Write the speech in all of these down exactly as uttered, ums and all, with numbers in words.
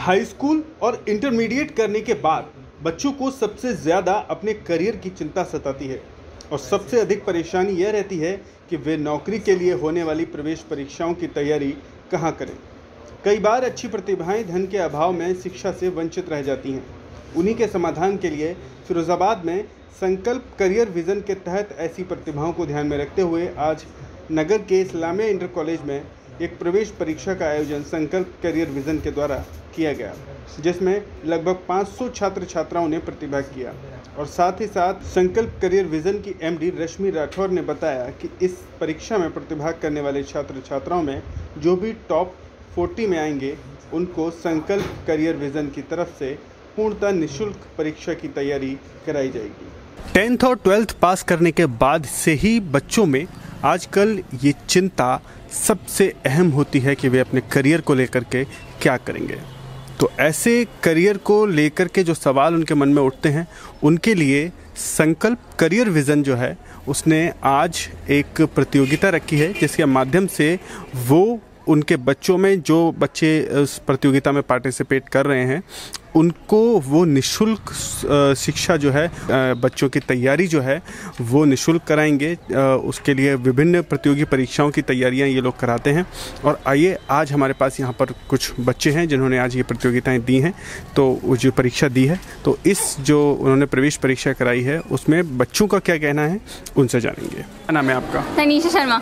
High school और intermediate करने के बाद बच्चों को सबसे ज़्यादा अपने करियर की चिंता सताती है और सबसे अधिक परेशानी यह रहती है कि वे नौकरी के लिए होने वाली प्रवेश परीक्षाओं की तैयारी कहाँ करें। कई बार अच्छी प्रतिभाएं धन के अभाव में शिक्षा से वंचित रह जाती हैं। उन्हीं के समाधान के लिए फिरोज़ाबाद में संकल्प करियर विज़न के तहत ऐसी प्रतिभाओं को ध्यान में रखते हुए आज नगर के इस्लामिया इंटर कॉलेज में एक प्रवेश परीक्षा का आयोजन संकल्प करियर विज़न के द्वारा किया गया, जिसमें लगभग पाँच सौ छात्र छात्राओं ने प्रतिभाग किया। और साथ ही साथ संकल्प करियर विज़न की एमडी रश्मि राठौर ने बताया कि इस परीक्षा में प्रतिभाग करने वाले छात्र छात्राओं में जो भी टॉप चालीस में आएंगे उनको संकल्प करियर विज़न की तरफ से पूर्णतः निःशुल्क परीक्षा की तैयारी कराई जाएगी। टेंथ और ट्वेल्थ पास करने के बाद से ही बच्चों में आजकल ये चिंता सबसे अहम होती है कि वे अपने करियर को लेकर के क्या करेंगे। तो ऐसे करियर को लेकर के जो सवाल उनके मन में उठते हैं, उनके लिए संकल्प करियर विज़न जो है उसने आज एक प्रतियोगिता रखी है, जिसके माध्यम से वो उनके बच्चों में जो बच्चे उस प्रतियोगिता में पार्टिसिपेट कर रहे हैं उनको वो निःशुल्क शिक्षा जो है, बच्चों की तैयारी जो है वो निःशुल्क कराएंगे। उसके लिए विभिन्न प्रतियोगी परीक्षाओं की तैयारियां ये लोग कराते हैं। और आइए, आज हमारे पास यहाँ पर कुछ बच्चे हैं जिन्होंने आज ये प्रतियोगिताएं दी हैं, तो वो जो परीक्षा दी है, तो इस जो उन्होंने प्रवेश परीक्षा कराई है उसमें बच्चों का क्या कहना है उनसे जानेंगे। क्या नाम है आपका? तनीषा शर्मा।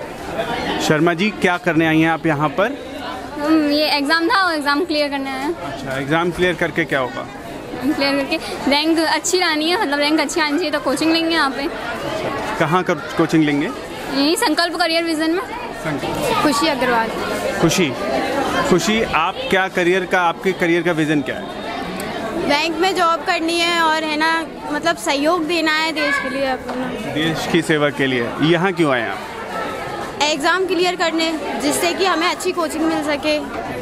शर्मा जी, क्या करने आई हैं आप यहाँ पर? ये एग्ज़ाम था और एग्ज़ाम क्लियर करने आया। अच्छा, एग्ज़ाम क्लियर करके क्या होगा? क्लियर करके रैंक अच्छी लानी है, मतलब रैंक अच्छी आनी चाहिए, तो कोचिंग लेंगे यहाँ पे। कहाँ कर कोचिंग लेंगे? यही संकल्प करियर विज़न में। खुशी अग्रवाल। खुशी खुशी आप क्या करियर का, आपके करियर का विज़न क्या है? बैंक में जॉब करनी है और है ना, मतलब सहयोग देना है देश के लिए, अपना देश की सेवा के लिए। यहाँ क्यों आए आप? एग्ज़ाम क्लियर करने, जिससे कि हमें अच्छी कोचिंग मिल सके,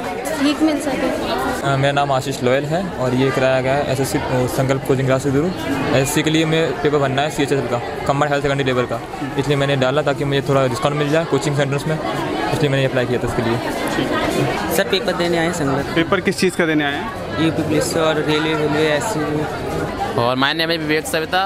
ठीक मिल सके। मेरा नाम आशीष लोयल है और ये कराया गया है एसएससी संकल्प कोचिंग क्लास से दूर। एसएससी के लिए मैं पेपर बनना है, सीएचएसएल का, कम्बाइंड हायर सेकेंडरी लेवल का, इसलिए मैंने डाला ताकि मुझे थोड़ा डिस्काउंट मिल जाए कोचिंग सेंटर्स में, इसलिए मैंने अप्लाई किया था इसके लिए। सर पेपर देने आए संकल्प। पेपर किस चीज़ का देने आए हैं? यूपी पुलिस और रेलवे रेलवे एससी। और माय नेम है विवेक सविता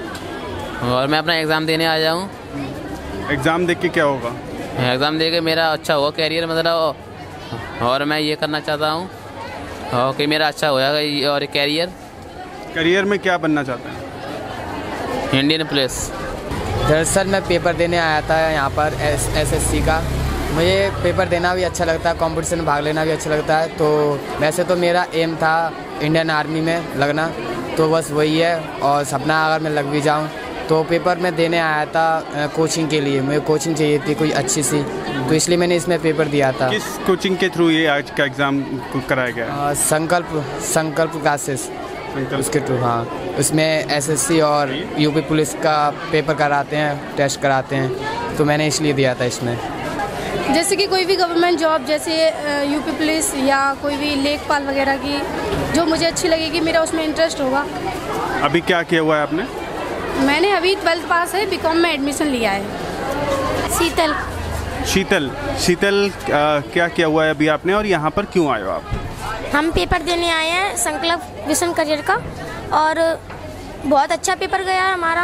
और मैं अपना एग्ज़ाम देने आ जाऊँ। एग्ज़ाम देख के क्या होगा? एग्ज़ाम दे के मेरा अच्छा होगा कैरियर, मतलब, और मैं ये करना चाहता हूँ और कि मेरा अच्छा होगा और कैरियर। करियर में क्या बनना चाहते हैं? Indian police. दरअसल मैं पेपर देने आया था यहाँ पर एस एसएससी का। मुझे पेपर देना भी अच्छा लगता है, कंपटीशन में भाग लेना भी अच्छा लगता है। तो वैसे तो मेरा एम था इंडियन आर्मी में लगना, तो बस वही है। और सपना अगर मैं लग भी जाऊँ तो पेपर में देने आया था कोचिंग के लिए, मुझे कोचिंग चाहिए थी कोई अच्छी सी, तो इसलिए मैंने इसमें पेपर दिया था। किस कोचिंग के थ्रू ये आज का एग्ज़ाम कराया गया? आ, संकल्प संकल्प क्लासेस उसके थ्रू। हाँ, उसमें एसएससी और यूपी पुलिस का पेपर कराते हैं, टेस्ट कराते हैं, तो मैंने इसलिए दिया था इसमें। जैसे कि कोई भी गवर्नमेंट जॉब, जैसे यूपी पुलिस या कोई भी लेखपाल वगैरह की, जो मुझे अच्छी लगेगी, मेरा उसमें इंटरेस्ट होगा। अभी क्या किया हुआ है आपने? मैंने अभी ट्वेल्थ पास है, बीकॉम में एडमिशन लिया है। शीतल। शीतल शीतल आ, क्या किया हुआ है अभी आपने और यहाँ पर क्यों आए हो आप? हम पेपर देने आए हैं संकल्प विज़न करियर का और बहुत अच्छा पेपर गया है हमारा।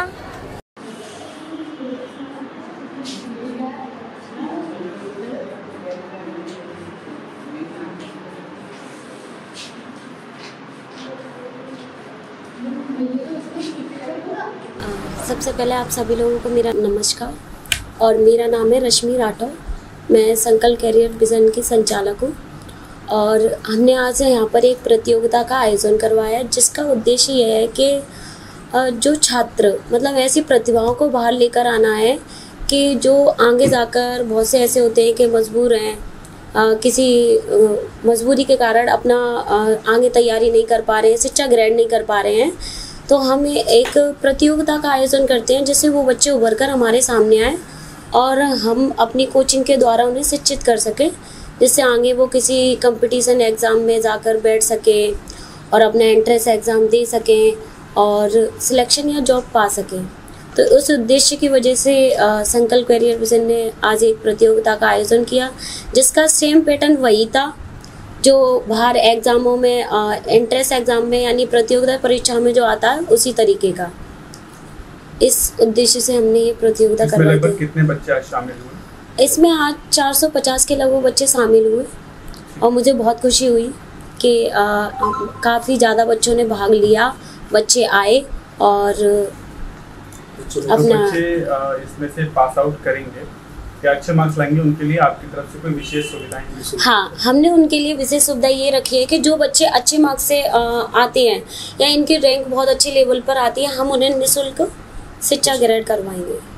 सबसे पहले आप सभी लोगों को मेरा नमस्कार और मेरा नाम है रश्मि राठौर। मैं संकल्प करियर विज़न की संचालक हूँ और हमने आज यहाँ पर एक प्रतियोगिता का आयोजन करवाया है, जिसका उद्देश्य यह है कि जो छात्र, मतलब ऐसी प्रतिभाओं को बाहर लेकर आना है कि जो आगे जाकर, बहुत से ऐसे होते हैं कि मजबूर हैं, आ, किसी मजबूरी के कारण अपना आ, आगे तैयारी नहीं कर पा रहे हैं, शिक्षा ग्रहण नहीं कर पा रहे हैं। तो हम एक प्रतियोगिता का आयोजन करते हैं जिससे वो बच्चे उभर कर हमारे सामने आए और हम अपनी कोचिंग के द्वारा उन्हें शिक्षित कर सकें, जिससे आगे वो किसी कंपटीशन एग्ज़ाम में जाकर बैठ सकें और अपना एंट्रेंस एग्ज़ाम दे सकें और सिलेक्शन या जॉब पा सकें। तो उस उद्देश्य की वजह से संकल्प करियर विज़न ने आज एक प्रतियोगिता का आयोजन किया, जिसका सेम पैटर्न वही था जो बाहर एग्ज़ामों में एंट्रेंस एग्ज़ाम में यानी प्रतियोगिता परीक्षा में जो आता है उसी तरीके का। इस उद्देश्य से हमने ये प्रतियोगिता करवाई थी। कितने बच्चे आज शामिल हुए? इसमें आज चार सौ पचास के लगभग बच्चे शामिल हुए और मुझे बहुत खुशी हुई कि काफ़ी ज़्यादा बच्चों ने भाग लिया, बच्चे आए और अपना बच्चे इसमें से पास आउट करेंगे या अच्छे मार्क्स लाएंगे, उनके लिए आपकी तरफ से कोई विशेष सुविधाएं? हाँ, हमने उनके लिए विशेष सुविधा ये रखी है कि जो बच्चे अच्छे मार्क्स से आते हैं या इनकी रैंक बहुत अच्छे लेवल पर आती है, हम उन्हें निःशुल्क शिक्षा ग्रेड करवाएंगे।